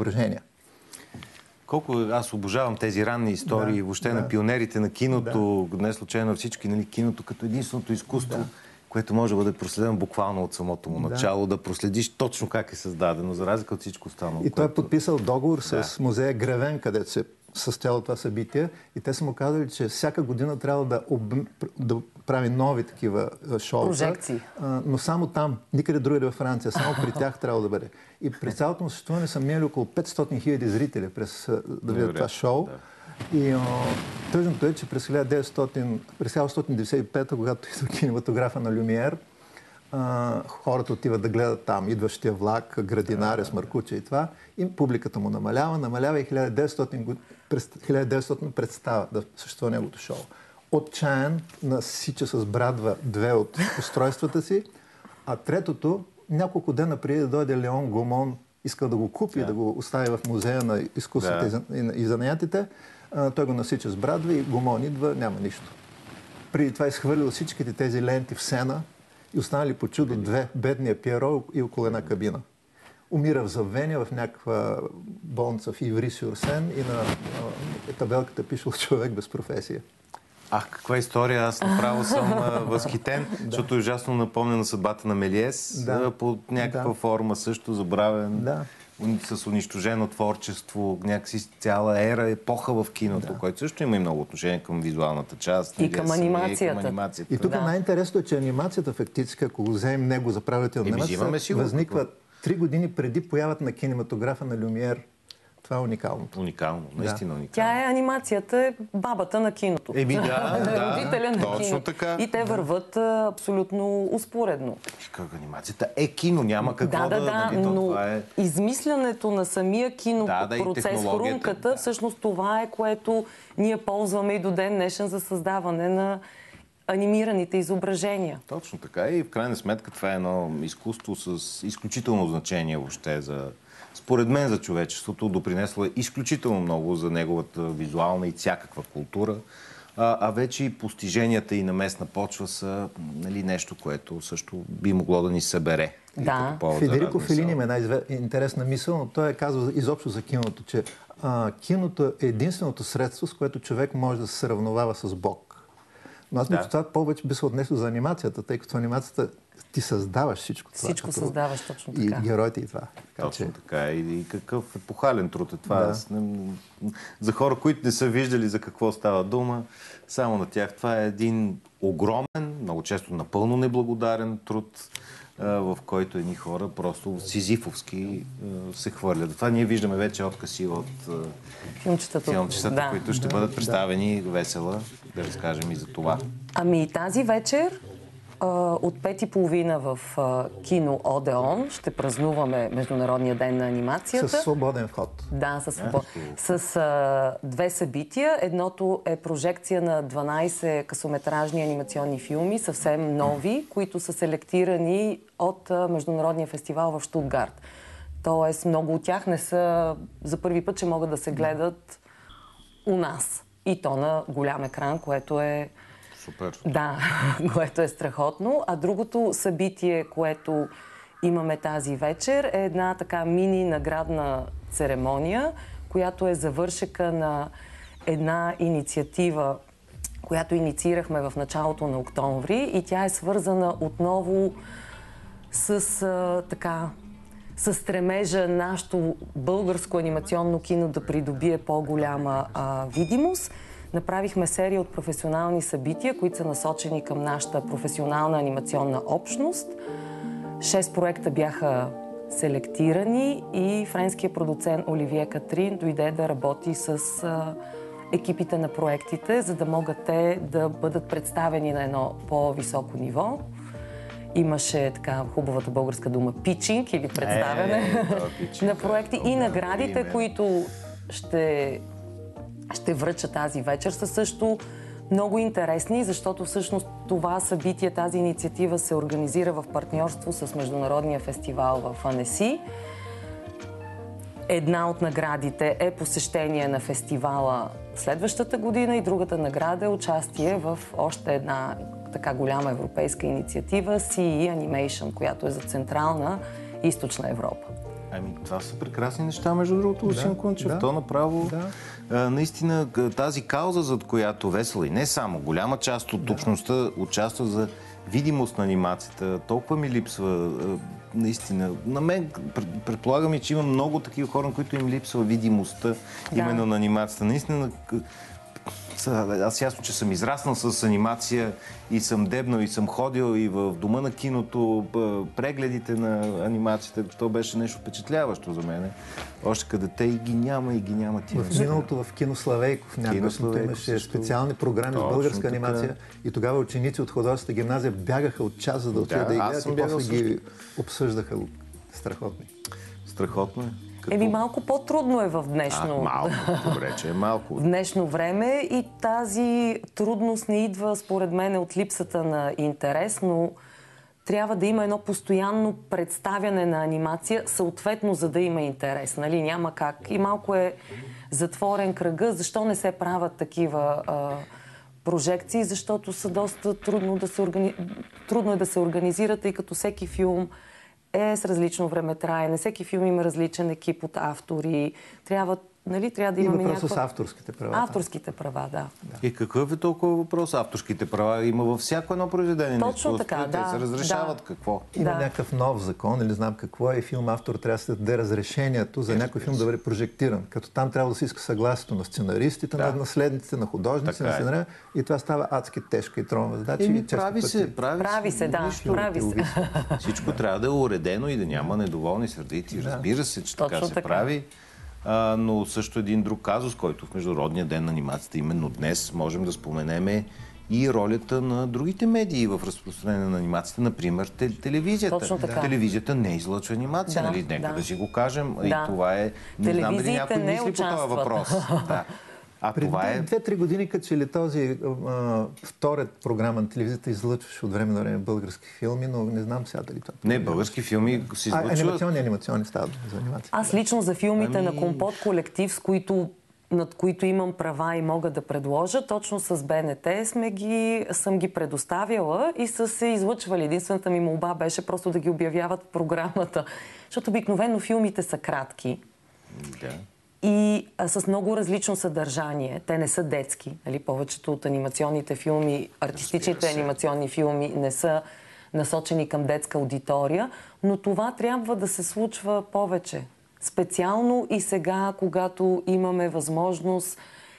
изображения. Колко аз обожавам тези ранни истории, да, въобще да. на пионерите на киното, да. не случайно всички, нали, киното като единственото изкуство, да. което може да бъде проследено буквално от самото му начало, да, да проследиш точно как е създадено, за разлика от всичко останало. И което... той е подписал договор да. с музея Гревен, където се състояло това събитие и те са му казали, че всяка година трябва да, об... да прави нови такива шоута. Прожекции. Но само там, никъде другаде във Франция, само при тях трябва да бъде. И през цялото му съществуване са минали около петстотин хиляди зрители през да видят това шоу. Да. И о, тъжното е, че през хиляда деветстотин деветдесет и пета, когато идва кинематографа на Люмиер, а, хората отиват да гледат там идващия влак, градинаря с маркуче и това, и публиката му намалява, намалява и хиляда и деветстотин представа да съществува неговото шоу. Отчаян насича с брадва две от устройствата си, а третото, няколко дена преди да дойде Леон Гомон, иска да го купи, да, да го остави в музея на изкуствата да. и занаятите, той го насича с брадва и Гомон идва, няма нищо. Преди това изхвърлил всичките тези ленти в сена и останали по чудо две, бедния Пиеро и около една кабина. Умира в забвение в някаква болница в Иври-сюр-Сен и на а, табелката пише човек без професия. Ах, каква история! Аз направо съм възхитен, да. защото е ужасно напомня на съдбата на Мелиес, да. по някаква да. форма също забравен, да. с унищожено творчество, някакси цяла ера, епоха в киното, да. който също има и много отношение към визуалната част. И към анимацията. И, към анимацията. И тук да. най-интересното е, че анимацията фактически, ако го вземем него за правител на анимация, възниква три години преди появата на кинематографа на Люмиер. Това е уникално. Уникално, наистина уникално. Тя е анимацията, е бабата на киното. Еми да, да, родителя на точно киното. Така. И те върват а, абсолютно успоредно. Как анимацията е кино, няма какво да... Да, да, нали, но това е... измислянето на самия кинопроцес, да, да, хрумката, да. всъщност това е, което ние ползваме и до ден днешен за създаване на анимираните изображения. Точно така и в крайна сметка това е едно изкуство с изключително значение въобще за... Според мен за човечеството допринесло е изключително много за неговата визуална и всякаква култура, а, а вече и постиженията и на местна почва са нали, нещо, което също би могло да ни събере. Да. Федерико Фелини има една интересна мисъл, но той е казал изобщо за киното, че а, киното е единственото средство, с което човек може да се сравновава с Бог. Но аз да. това повече би се отнесло за анимацията, тъй като анимацията ти създаваш всичко това. Всичко като... създаваш, точно така. И героите и това. Така, точно че... така. И, и какъв епохален труд е това. Да. За хора, които не са виждали за какво става дума, само на тях това е един огромен, много често напълно неблагодарен труд. в който едни хора просто сизифовски се хвърлят. Това ние виждаме вече откъси от филмчетата, филмчетата да. които ще да, бъдат представени да. Весела, да разкажем и за това. Ами тази вечер от пет и половина в кино Одеон ще празнуваме Международния ден на анимацията. С свободен вход. Да, със свободен. С а, две събития. Едното е прожекция на дванайсет късометражни анимационни филми, съвсем нови, които са селектирани от а, Международния фестивал в Щутгарт. Тоест, много от тях не са за първи път, че могат да се гледат у нас. И то на голям екран, което е супер. Да, което е страхотно. А другото събитие, което имаме тази вечер, е една така мини наградна церемония, която е завършека на една инициатива, която инициирахме в началото на октомври, и тя е свързана отново с а, така с стремежа нашето българско анимационно кино да придобие по-голяма а, видимост. Направихме серия от професионални събития, които са насочени към нашата професионална анимационна общност. Шест проекта бяха селектирани и френският продуцент Оливие Катрин дойде да работи с а, екипите на проектите, за да могат те да бъдат представени на едно по-високо ниво. Имаше така хубавата българска дума питчинг или представяне е, на проекти и наградите, които ще ще връча тази вечер, са също много интересни, защото всъщност това събитие, тази инициатива се организира в партньорство с Международния фестивал в Анеси. Една от наградите е посещение на фестивала следващата година и другата награда е участие в още една така голяма европейска инициатива Си И Animation, която е за Централна и Източна Европа. Ами, това са прекрасни неща, между другото, Лусин Кунчев. Да, То направо, да. а, наистина, тази кауза, зад която Весела и не само, голяма част от да. общността участва за видимост на анимацията. Толкова ми липсва, а, наистина. На мен, предполагам и, че има много такива хора, на които им липсва видимостта да. именно на анимацията. Наистина, аз ясно, че съм израснал с анимация и съм дебнал и съм ходил и в дома на киното, прегледите на анимацията. То беше нещо впечатляващо за мен. Още като дете и ги няма, и ги няма тия. В миналото в Кино Славейков някакво имаше специални програми с българска анимация и тогава ученици от художествената гимназия бягаха от час, за да отидат да, да ги гледат и после ги обсъждаха. Страхотни. Страхотно е. Като... Еми малко по-трудно е в днешно... А, малко, добре, че е малко. В днешно време и тази трудност не идва, според мен, от липсата на интерес, но трябва да има едно постоянно представяне на анимация, съответно, за да има интерес. Нали? Няма как. И малко е затворен кръга. Защо не се правят такива а, прожекции? Защото са доста трудно да се органи... трудно е да се организират, тъй като всеки филм е с различно времетраене. Всеки филм има различен екип от автори. Трябва, нали, трябва да имаме някаква... някаква... въпрос с авторските права. Авторските права, да. да. И какъв е толкова въпрос? Авторските права има във всяко едно произведение. Точно така, да. Те се разрешават да. какво? Има да. някакъв нов закон, или знам какво е, и филм автор трябва да даде разрешението за някой филм да бъде прожектиран. Като там трябва да се иска съгласието на сценаристите, да. на наследниците, на художниците, на сценария. И това става адски тежка и тромава задача. Еми, прави се, прави, прави се, да. Прави се. Всичко трябва да е уредено и да няма недоволни сърдити. Да. Разбира се, че така се така. прави. А, но също един друг казус, който в Международния ден на анимацията именно днес можем да споменем и ролята на другите медии в разпространение на анимацията, например телевизията. Точно така. Телевизията не излъчва анимация, да, нали? Нека да. да си го кажем. Да. И това е... Не знам дали някой не мисли участват. по този въпрос. Да. А преди това е... две-три години, като че ли този а, вторият програма на телевизията излъчваше от време на време български филми, но не знам сега дали това... Не, български филми се излъчват... А, анимационни, анимационни стават за анимация. Аз лично за филмите ами... на Компот колектив, с които, над които имам права и мога да предложа, точно с БНТ сме ги, съм ги предоставяла и са се излъчвали. Единствената ми молба беше просто да ги обявяват в програмата. Защото обикновено филмите са кратки. Да. И а, с много различно съдържание. Те не са детски. Нали? Повечето от анимационните филми, артистичните анимационни филми не са насочени към детска аудитория, но това трябва да се случва повече. Специално и сега, когато имаме възможност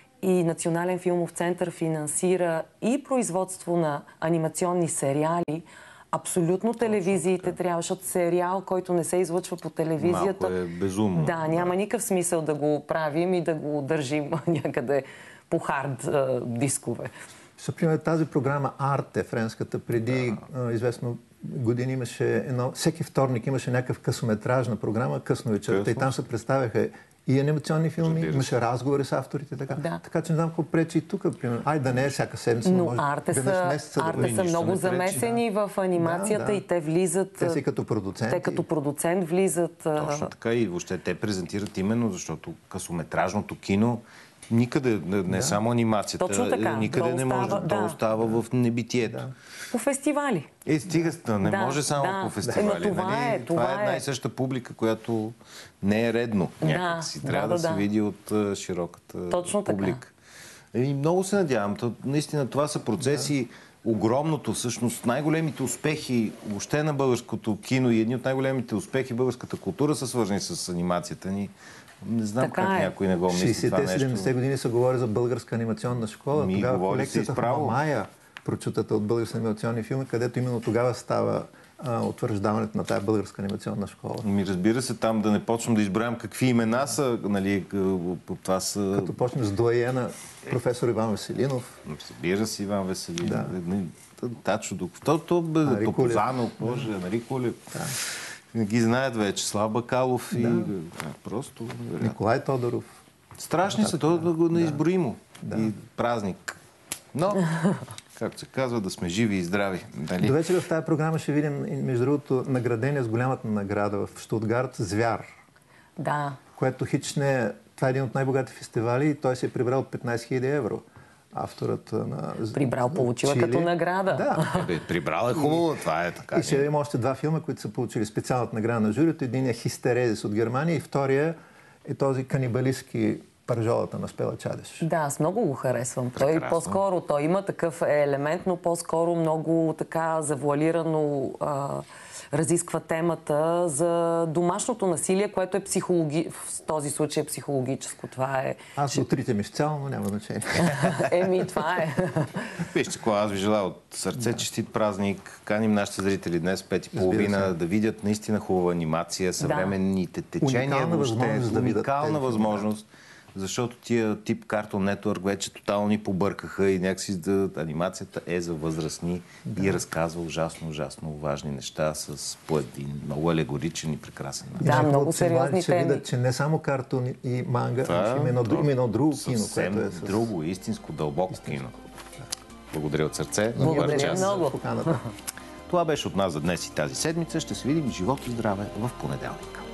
и Национален филмов център финансира и производство на анимационни сериали, Абсолютно телевизиите трябва, защото сериал, който не се излъчва по телевизията... Малко е безумно. Да, няма никакъв смисъл да го правим и да го държим някъде по хард а, дискове. Съпример, тази програма Арте, френската, преди да. известно години имаше едно... Всеки вторник имаше някакъв късометражна програма, късно вечерта, и там се представяха и анимационни филми, имаше разговори с авторите, така. Да. Така че не знам какво пречи и тук, примерно. Ай, да не е всяка седмица, но може Арте са, месеца, Арте да са много замесени да. в анимацията, да, да. и те влизат... Те си като продуценти. Те като продуцент влизат... Точно така, и въобще те презентират именно, защото късометражното кино никъде, не да. само анимацията, точно така. никъде то не може да, да остава в небитието. Да. По фестивали. Е, стига, не да, може само да. по фестивали. Това, нали? е, това, това е една и съща публика, която не е редно. Някак си трябва да, да, да се види от uh, широката точно публика. И много се надявам. То, наистина това са процеси, да. огромното всъщност, най-големите успехи въобще на българското кино и едни от най-големите успехи в българската култура са свързани с анимацията ни. Не знам така как е. някой не го мисли това нещо. шейсетте-седемдесетте години се говори за българска анимационна школа. Ми, тогава колекцията в Мамая, прочутата от български анимационни филми, където именно тогава става а, утвърждаването на тая българска анимационна школа. Ми разбира се, там да не почнем да избравям какви имена са, нали, това са... Като почнем с доайена професор Иван Веселинов. Разбира се, Иван Веселинов. Да. Тачо Дуков. То, то бе, Топозанов, може, Мари Колев. Да. Ги знаят вече. Слав Бакалов и... Да. Просто... Николай Тодоров. Страшни са, то да го неизброимо. Да. И празник. Но... както се казва, да сме живи и здрави. Дали? До вечера в тази програма ще видим, между другото, наградение с голямата награда в Щутгарт «Звяр». Да. Което хич не е... Това е един от най-богати фестивали и той се е прибрал петнайсет хиляди евро. Авторът на... Прибрал, получила като награда. Да. Е, прибрал е хубаво, това е така. И ще има още два филма, които са получили специалната награда на журито. Един е «Хистерезис» от Германия и втория е този канибалистки Пържолата на Спела Чадеш. Да, аз много го харесвам. Прекрасно. Той по-скоро, той има такъв елемент, но по-скоро много така завуалирано а, разисква темата за домашното насилие, което е психологи... в този случай е психологическо. Това е... Аз отритям изцяло, но няма значение. Еми, това е. Вижте, какво аз ви желая от сърце, честит празник. Каним нашите зрители днес пет и половина да видят наистина хубава анимация, съвременните течения. Уникална възможност да видят. Уникална възможност. Защото тия тип Cartoon Network вече тотално ни побъркаха и някакси да, анимацията е за възрастни да. и разказва ужасно, ужасно важни неща с по един много алегоричен и прекрасен начин. Да, много сериозни теми. Видят, че не само картун и манга, това, а има едно друго кино. Съвсем което е с... друго, истинско, дълбоко истинско кино. Да. Благодаря от сърце. Благодаря много. Това беше от нас за днес и тази седмица. Ще се видим живот и здраве в понеделник.